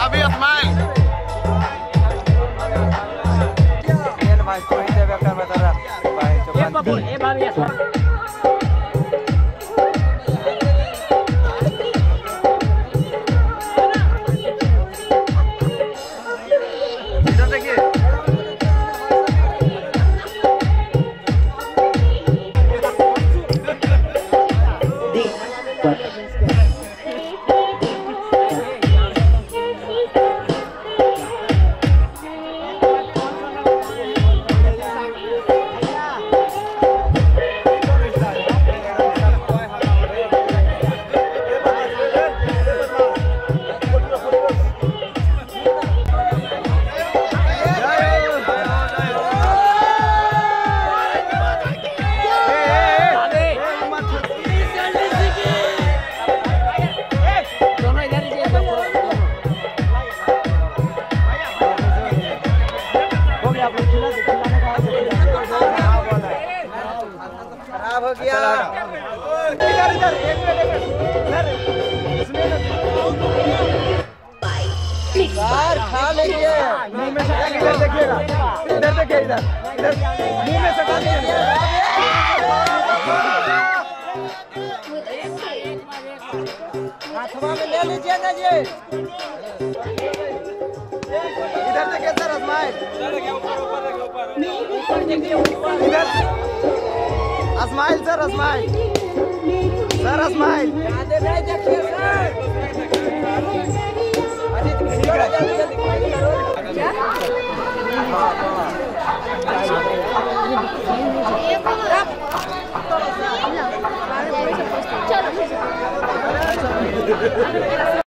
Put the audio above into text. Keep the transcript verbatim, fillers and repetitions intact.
अभी स्माइल भाई तो ही देवे कर बता रहा भाई जो ए बाबू ए भाभी खराब हो गया। इधर इधर एक मिनट सर खा लेंगे मुंह में से इधर देखिएगा इधर देखिए इधर इधर मुंह में से खा लीजिए हाथवा में ले लीजिए ना जी इधर देखिए सर स्माइल इधर smile sir smile sir smile देखिए सर